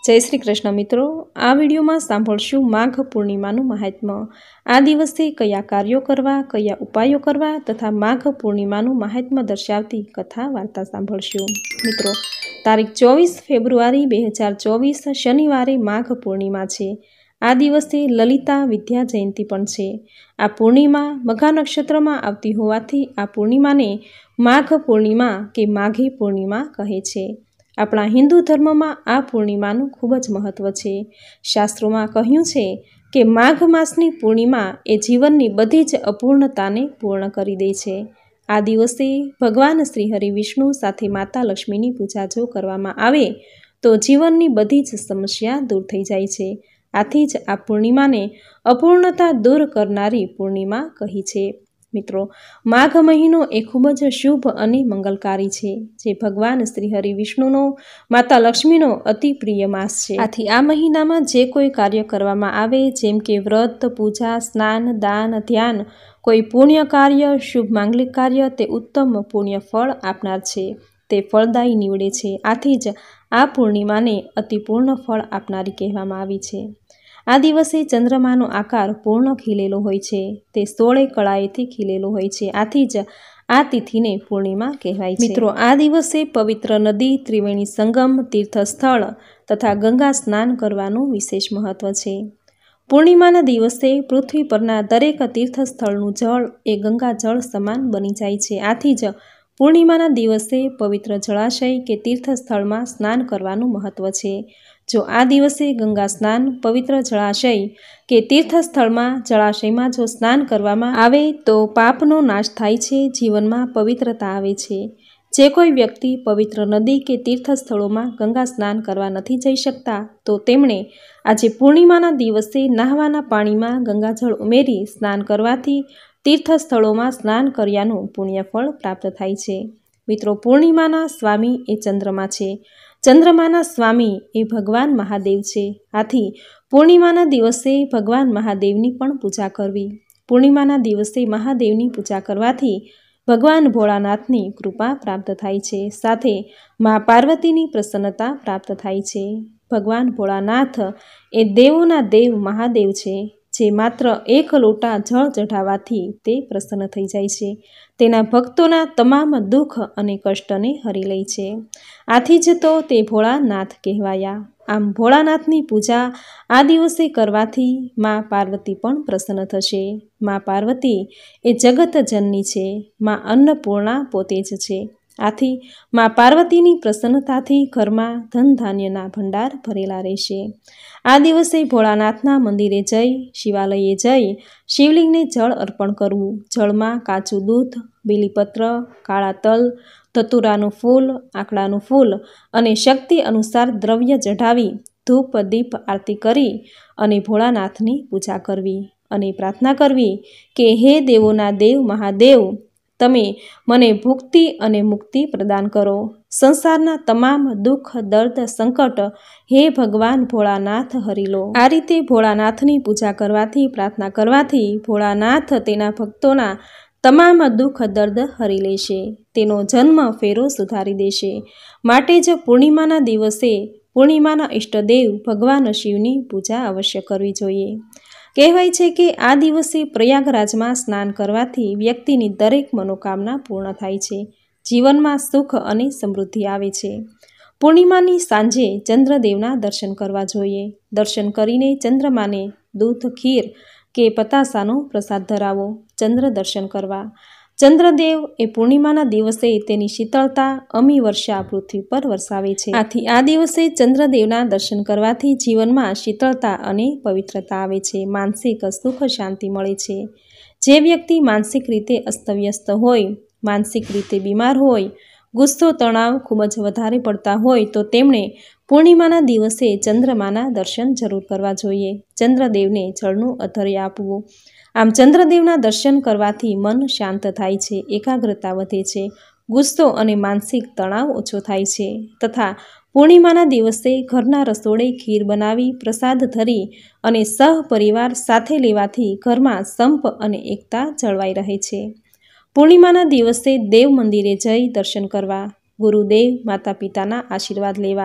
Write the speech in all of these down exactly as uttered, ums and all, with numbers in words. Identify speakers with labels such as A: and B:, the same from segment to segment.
A: जय श्री कृष्ण मित्रों, आ विडियो में सांभळशुं माघ पूर्णिमानुं महात्म्य। आ दिवसे कया कार्यों करवा, कया उपायों करवा तथा माघ पूर्णिमानुं महात्म्य दर्शावती कथा वार्ता सांभळशुं। मित्रों, तारीख चौवीस फेब्रुआरी बे हज़ार चौवीस शनिवारे माघ पूर्णिमा छे। आ दिवसे ललिता विद्या जयंती पण छे। आ पूर्णिमा मघा नक्षत्र में आवती होवाथी आ पूर्णिमा ने माघ पूर्णिमा के माघी पूर्णिमा कहे छे। अपना हिंदू धर्म में आ पूर्णिमानुं खूब ज महत्व है। शास्त्रों में कह्युं छे कि माघ मासनी पूर्णिमा ए जीवननी बधी ज अपूर्णताने पूर्ण करी दे छे। आ दिवसे भगवान श्री हरि विष्णु साथे माता लक्ष्मीनी पूजा जो करवामां आवे तो जीवननी बधी ज समस्या दूर थई जाय छे। आथी ज आ पूर्णिमा ने अपूर्णता दूर करनारी पूर्णिमा कही छे। मित्रों, माघ महीनो ए खूब ज शुभ अने मंगलकारी छे, जे भगवान श्री हरि विष्णुनो माता लक्ष्मीनो अति प्रिय मास छे। आथी आ महीनामां जे कोई कार्य करवामां आवे, जेम के व्रत, पूजा, स्नान, दान, ध्यान, कोई पुण्य कार्य, शुभ मांगलिक कार्य ते उत्तम पुण्य फल आपनार छे, ते फलदायी निवडे छे। आथी ज आ पूर्णिमाने अति पूर्ण फल आपनारी कहेवामां आवी छे। आ दिवसे चंद्रमानो आकार पूर्ण खीलेलो होय छे, ते सोळे कळाएथी खीलेलो होय छे। आथी ज आ तिथिने पूर्णिमा कहेवाय छे। मित्रों, आ दिवसे पवित्र नदी, त्रिवेणी संगम, तीर्थस्थळ तथा गंगा स्नान करवानुं विशेष महत्व छे। पूर्णिमाना दिवसे पृथ्वी परना दरेक तीर्थस्थळनुं जळ ए गंगा जळ समान बनी जाय छे। आथी ज पूर्णिमाना दिवसे पवित्र जलाशय के तीर्थस्थळ में स्नान करवानुं महत्व छे। जो आ दिवसे गंगा स्नान, पवित्र जलाशय के तीर्थस्थळ में जलाशय में जो स्नान करवामां आवे तो पापनो नाश थाय छे, जीवन में पवित्रता आवे छे। जे कोई व्यक्ति पवित्र नदी के तीर्थस्थलों में गंगा स्नान करवा नहीं जई शकता तो तेमणे आजे पूर्णिमाना दिवसे नहावाना पाणी में गंगाजल उमेरी स्नान करवाथी तीर्थस्थलों में स्नान कर्यानुं पुण्यफल प्राप्त थाय छे। मित्रों, पूर्णिमाना स्वामी ए चंद्रमा छे। चंद्रमाना स्वामी ए भगवान महादेव छे। आथी पूर्णिमाना दिवसे भगवान महादेवनी पण पूजा करवी। पूर्णिमाना दिवसे महादेवनी पूजा करवाथी भगवान भोळानाथनी कृपा प्राप्त थाय छे, साथे मां पार्वतीनी प्रसन्नता प्राप्त थाय छे। भगवान भोळानाथ ए देवोना देव महादेव छे, जे मात्र एक लोटा जल चढ़ावाथी ते प्रसन्न थई जाय छे। तेना भक्तोना तमाम दुख अने कष्टने हरी लै छे। आथी ज तो ते भोळानाथ कहेवाया। आम भोळानाथनी पूजा आ दिवसे करवाथी मां पार्वती पण प्रसन्न थशे। मां पार्वती ए जगत जननी छे। मां अन्नपूर्णा पोते ज छे। आथी मां पार्वतीनी प्रसन्नताथी घरमां धन धान्यना भंडार भरेला रहेशे। आ दिवसे भोळानाथना मंदिरे जई, शिवालये जई शिवलिंगने जल अर्पण करवुं। जळमां काचुं दूध, बीलीपत्र, काळा तल, धतूरानुं फूल, आकडानुं फूल अने शक्ति अनुसार द्रव्य चढ़ावी धूप दीप आरती करी अने भोळानाथनी पूजा करवी अने प्रार्थना करवी के हे देवोना देव महादेव, तमे मने भुक्ति अने मुक्ति प्रदान करो। संसारना तमाम दुख, दर्द, संकट हे भगवान भोळानाथ हरी लो। आ रीते भोळानाथनी पूजा करवाथी, प्रार्थना करवाथी भोळानाथ तेना भक्तोना तमाम दुख दर्द हरी लेशे, तेनो जन्म फेरो सुधारी देशे। माटे ज पूर्णिमाना दिवसे पूर्णिमाना इष्टदेव भगवान शिवनी पूजा अवश्य करवी जोईए। कहेवाय छे के आ दिवसे प्रयागराज में स्नान करवाथी व्यक्तिनी दरेक मनोकामना पूर्ण थाय छे, जीवन में सुख अने समृद्धि आवे छे। पूर्णिमानी सांजे चंद्रदेवना दर्शन करवा जोईए। दर्शन करीने चंद्रमाने दूध, खीर के पतासानो प्रसाद धरावो। चंद्र दर्शन करवा। चंद्रदेव ए पूर्णिमाना दिवसे तेनी शीतलता अमी वर्षा पृथ्वी पर वरसावे छे। आथी आ दिवसे चंद्रदेवना दर्शन करवाथी जीवनमां शीतलता अने पवित्रता आवे छे। मानसिक सुख शांति मळे छे। जे व्यक्ति मानसिक रीते अस्तव्यस्त होय, मानसिक रीते बीमार होय, गुस्सो तणाव खूब ज वधारे पड़ता होय तो तेमणे पूर्णिमाना दिवसे चंद्रमाना दर्शन जरूर करवा जोईए। चंद्रदेवने जळनुं अधर्य आपवुं। आम चंद्रदेवना दर्शन करवाथी मन शांत थाय छे, एकाग्रता वधे छे, गुस्सो अने मानसिक तणाव ओछो थाय छे तथा पूर्णिमाना दिवसे घरना रसोड़े खीर बनावी प्रसाद धरी अने सहपरिवार साथे लेवाथी घरमां संप अने एकता जळवाई रहे छे। पूर्णिमाना दिवसे देव मंदिरे जई दर्शन करवा, गुरुदेव माता पिताना आशीर्वाद लेवा,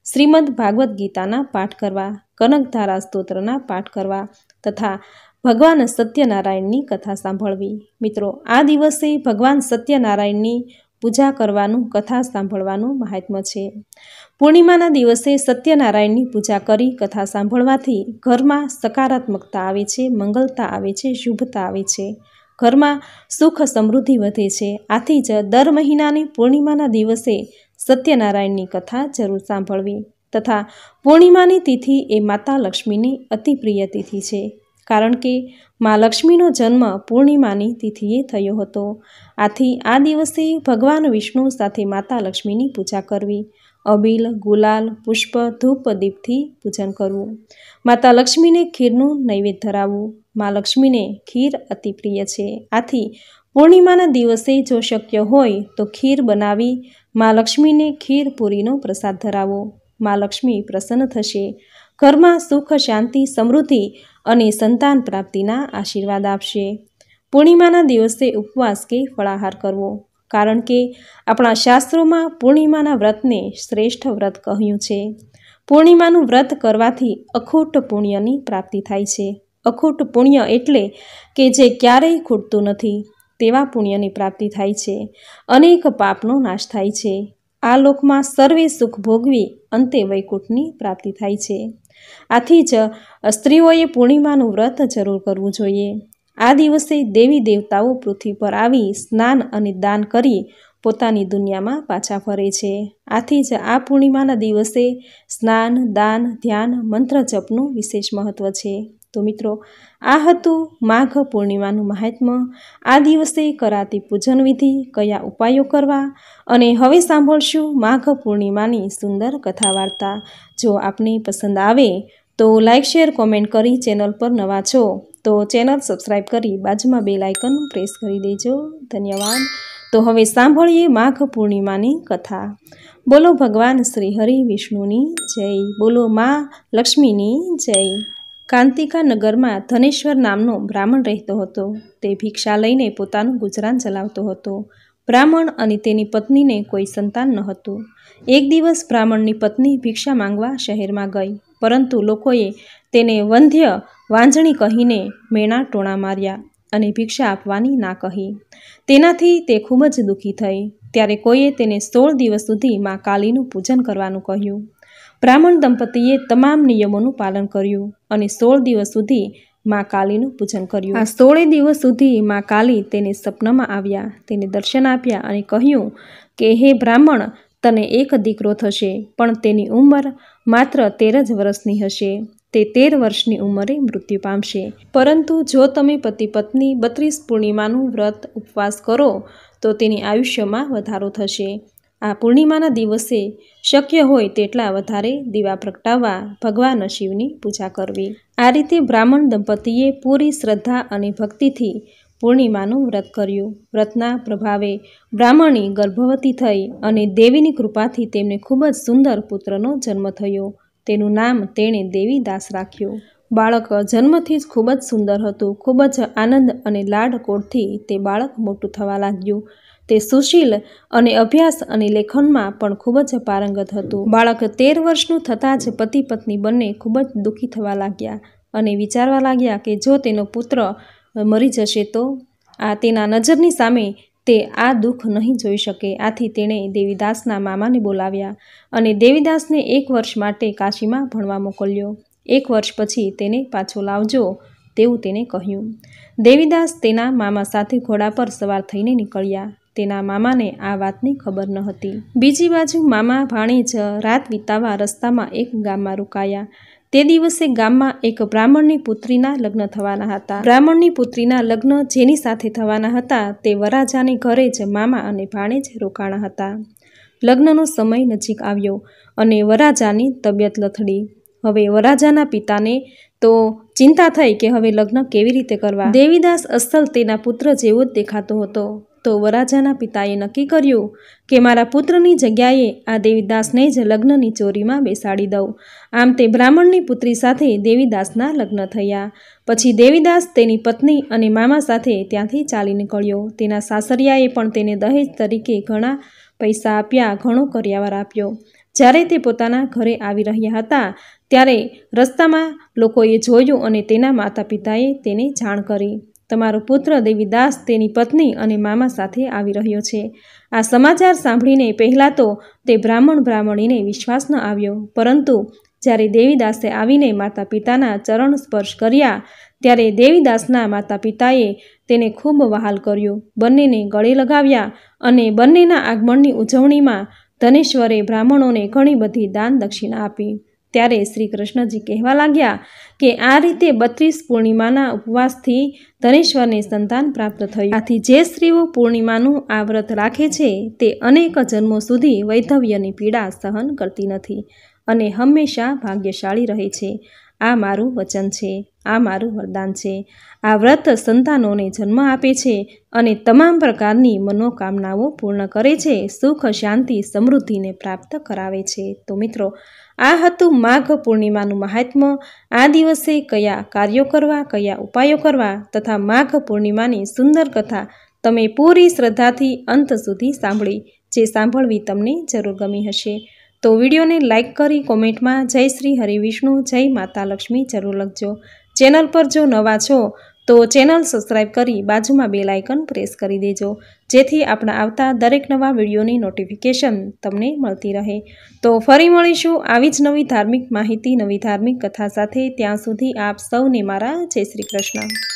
A: શ્રીમદ ભાગવદ્ ગીતાના પાઠ કરવા, કનકધારા સ્તોત્રના પાઠ કરવા તથા ભગવાન સત્યનારાયણની કથા સાંભળવી। મિત્રો, આ દિવસે ભગવાન સત્યનારાયણની પૂજા કરવાનું, કથા સાંભળવાનું મહાત્મ્ય છે। પૂર્ણિમાના દિવસે સત્યનારાયણની પૂજા કરી કથા સાંભળવાથી ઘરમાં સકારાત્મકતા આવે છે, મંગલતા આવે છે, શુભતા આવે છે, ઘરમાં સુખ સમૃદ્ધિ વધે છે। આથી જ દર મહિનાની પૂર્ણિમાના દિવસે સત્યનારાયણની કથા જરૂર સાંભળવી તથા પૂર્ણિમાની તિથિ એ માતા લક્ષ્મીની અતિ પ્રિય તિથિ છે, કારણ કે મા લક્ષ્મીનો જન્મ પૂર્ણિમાની તિથિએ થયો હતો। આથી આ દિવસે ભગવાન વિષ્ણુ સાથે માતા લક્ષ્મીની પૂજા કરવી, અબીલ, ગુલાલ, પુષ્પ, ધૂપ, દીપથી પૂજન કરવું, માતા લક્ષ્મીને ખીરનું નૈવેદ્ય ધરાવવું। મા લક્ષ્મીને ખીર અતિ પ્રિય છે, આથી પૂર્ણિમાના દિવસે જો શક્ય હોય તો ખીર બનાવી મા લક્ષ્મીને ખીર પૂરીનો પ્રસાદ ધરાવો। મા લક્ષ્મી પ્રસન્ન થશે, ઘરમાં સુખ, શાંતિ, સમૃદ્ધિ અને સંતાન પ્રાપ્તિના આશીર્વાદ આપશે। પૂર્ણિમાના દિવસે ઉપવાસ કે ફળાહાર કરવો, કારણ કે આપણા શાસ્ત્રોમાં પૂર્ણિમાના વ્રતને શ્રેષ્ઠ વ્રત કહ્યું છે। પૂર્ણિમાનું વ્રત કરવાથી અખૂટ પુણ્યની પ્રાપ્તિ થાય છે। અખૂટ પુણ્ય એટલે કે જે ક્યારેય ખૂટતું નથી, તેવા પુણ્યની પ્રાપ્તિ થાય છે। અનેક પાપનો નાશ થાય છે। આ લોકમાં સર્વે સુખ ભોગવી અંતે વૈકુંઠની પ્રાપ્તિ થાય છે। આથી જ સ્ત્રીઓએ પૂર્ણિમાનું વ્રત જરૂર કરવું જોઈએ। આ દિવસે દેવી દેવતાઓ પૃથ્વી પર આવી સ્નાન અને દાન કરી પોતાની દુનિયામાં પાછા ફરે છે। આથી જ આ પૂર્ણિમાના દિવસે સ્નાન, દાન, ધ્યાન, મંત્ર જપનું વિશેષ મહત્વ છે। તો મિત્રો, આ હતું માઘ પૂર્ણિમાનું મહાત્મ્ય, આ દિવસે કરાતી પૂજન વિધિ, કયા ઉપાયો કરવા, અને હવે સાંભળશું માઘ પૂર્ણિમાની સુંદર કથા વાર્તા। જો આપને પસંદ આવે તો લાઇક, શેર, કોમેન્ટ કરી, ચેનલ પર નવા છો તો ચેનલ સબસ્ક્રાઈબ કરી બાજુમાં બેલ આઇકન પ્રેસ કરી દેજો। ધન્યવાદ। તો હવે સાંભળીએ માઘ પૂર્ણિમાની કથા। બોલો ભગવાન શ્રી હરિ વિષ્ણુની જય, બોલો મા લક્ષ્મીની જય। કાંતિકા નગરમાં ધનેશ્વર નામનો બ્રાહ્મણ રહેતો હતો। તે ભિક્ષા લઈને પોતાનું ગુજરાન ચલાવતો હતો। બ્રાહ્મણ અને તેની પત્નીને કોઈ સંતાન ન હતું। એક દિવસ બ્રાહ્મણની પત્ની ભિક્ષા માંગવા શહેરમાં ગઈ, પરંતુ લોકોએ તેને વંધ્ય વાંજણી કહીને મેણા ટોણા માર્યા અને ભિક્ષા આપવાની ના કહી। તેનાથી તે ખૂબ જ દુઃખી થઈ। ત્યારે કોઈએ તેને સોળ દિવસ સુધી મા કાલીનું પૂજન કરવાનું કહ્યું। બ્રાહ્મણ દંપતીએ તમામ નિયમોનું પાલન કર્યું અને સોળ દિવસ સુધી મા કાલીનું પૂજન કર્યું। આ સોળે દિવસ સુધી મા કાલી તેને સપનામાં આવ્યા, તેને દર્શન આપ્યા અને કહ્યું કે હે બ્રાહ્મણ, તને એક દીકરો થશે, પણ તેની ઉંમર માત્ર તેર જ વર્ષની હશે। તે તેર વર્ષની ઉંમરે મૃત્યુ પામશે, પરંતુ જો તમે પતિ પત્ની બત્રીસ પૂર્ણિમાનું વ્રત ઉપવાસ કરો તો તેની આયુષ્યમાં વધારો થશે। આ પૂર્ણિમાના દિવસે શક્ય હોય તેટલા વધારે દીવા પ્રગટાવવા, ભગવાન શિવની પૂજા કરવી। આ રીતે બ્રાહ્મણ દંપતીએ પૂરી શ્રદ્ધા અને ભક્તિથી પૂર્ણિમાનું વ્રત કર્યું। વ્રતના પ્રભાવે બ્રાહ્મણી ગર્ભવતી થઈ અને દેવીની કૃપાથી તેમને ખૂબ જ સુંદર પુત્રનો જન્મ થયો। તેનું નામ તેણે દેવીદાસ રાખ્યું। બાળક જન્મથી જ ખૂબ જ સુંદર હતું। ખૂબ જ આનંદ અને લાડકોડથી તે બાળક મોટું થવા લાગ્યું। તે સુશીલ અને અભ્યાસ અને લેખનમાં પણ ખૂબ જ પારંગત હતું। બાળક તેર વર્ષનું થતાં જ પતિ પત્ની બંને ખૂબ જ દુઃખી થવા લાગ્યા અને વિચારવા લાગ્યા કે જો તેનો પુત્ર મરી જશે તો આ તેના નજરની સામે તે આ દુઃખ નહીં જોઈ શકે। આથી તેણે દેવીદાસના મામાને બોલાવ્યા અને દેવીદાસને એક વર્ષ માટે કાશીમાં ભણવા મોકલ્યો। એક વર્ષ પછી તેને પાછો લાવજો તેવું તેને કહ્યું। દેવીદાસ તેના મામા સાથે ઘોડા પર સવાર થઈને નીકળ્યા। તેના મામાને આ વાતની ખબર ન હતી। બીજી બાજુ મામા ભાણેજ રાત વિતાવવા રસ્તામાં એક ગામમાં રોકાયા। તે દિવસે ગામમાં એક બ્રાહ્મણની પુત્રીના લગ્ન થવાના હતા। બ્રાહ્મણની પુત્રીના લગ્ન જેની સાથે થવાના હતા તે વરાજાને ઘરે જ મામા અને ભાણેજ રોકાણા હતા। લગ્નનો સમય નજીક આવ્યો અને વરાજાની તબિયત લથડી। હવે વરાજાના પિતાને તો ચિંતા થઈ કે હવે લગ્ન કેવી રીતે કરવા। દેવીદાસ અસલ તેના પુત્ર જેવો જ દેખાતો હતો। તો વરાજાના પિતાએ નક્કી કર્યું કે મારા પુત્રની જગ્યાએ આ દેવીદાસને જ લગ્નની ચોરીમાં બેસાડી દઉં। આમ તે બ્રાહ્મણની પુત્રી સાથે દેવીદાસના લગ્ન થયા। પછી દેવીદાસ તેની પત્ની અને મામા સાથે ત્યાંથી ચાલી નીકળ્યો। તેના સાસરિયાએ પણ તેને દહેજ તરીકે ઘણા પૈસા આપ્યા, ઘણો કર્યાવર આપ્યો। જ્યારે તે પોતાના ઘરે આવી રહ્યા હતા ત્યારે રસ્તામાં લોકોએ જોયું અને તેના માતા પિતાએ તેને જાણ કરી, તમારો પુત્ર દેવીદાસ તેની પત્ની અને મામા સાથે આવી રહ્યો છે। આ સમાચાર સાંભળીને પહેલાં તો તે બ્રાહ્મણ બ્રાહ્મણીને વિશ્વાસ ન આવ્યો, પરંતુ જ્યારે દેવીદાસે આવીને માતા પિતાના ચરણ સ્પર્શ કર્યા ત્યારે દેવીદાસના માતા પિતાએ તેને ખૂબ વહાલ કર્યો, બંનેને ગળે લગાવ્યા અને બંનેના આગમનની ઉજવણીમાં ધનેશ્વરે બ્રાહ્મણોને ઘણી બધી દાન દક્ષિણા આપી। ત્યારે શ્રી કૃષ્ણજી કહેવા લાગ્યા કે આ રીતે બત્રીસ પૂર્ણિમાના ઉપવાસથી ધનેશ્વરને સંતાન પ્રાપ્ત થયું। આથી જે સ્ત્રીઓ પૂર્ણિમાનું આ વ્રત રાખે છે તે અનેક જન્મો સુધી વૈધવ્યની પીડા સહન કરતી નથી અને હંમેશા ભાગ્યશાળી રહે છે। આ મારું વચન છે, આ મારું વરદાન છે। આ વ્રત સંતાનોને જન્મ આપે છે અને તમામ પ્રકારની મનોકામનાઓ પૂર્ણ કરે છે, સુખ શાંતિ સમૃદ્ધિને પ્રાપ્ત કરાવે છે। તો મિત્રો, આ હતું માઘ પૂર્ણિમાનું મહાત્મ્ય। આ દિવસે કયા કાર્યો કરવા, કયા ઉપાયો કરવા તથા માઘ પૂર્ણિમાની સુંદર કથા તમે પૂરી શ્રદ્ધાથી અંત સુધી સાંભળી, જે સાંભળવી તમને જરૂર ગમી હશે। તો વિડીયોને લાઇક કરી કોમેન્ટમાં જય શ્રી હરિવિષ્ણુ, જય માતા લક્ષ્મી જરૂર લખજો। ચેનલ પર જો નવા છો તો ચેનલ સબસ્ક્રાઈબ કરી બાજુમાં બેલ આઇકન પ્રેસ કરી દેજો, જેથી આપણા આવતા દરેક નવા વિડીયોની નોટિફિકેશન તમને મળતી રહે। તો ફરી મળીશું આવી જ નવી ધાર્મિક માહિતી, નવી ધાર્મિક કથા સાથે। ત્યાં સુધી આપ સૌને મારા જય શ્રી કૃષ્ણ।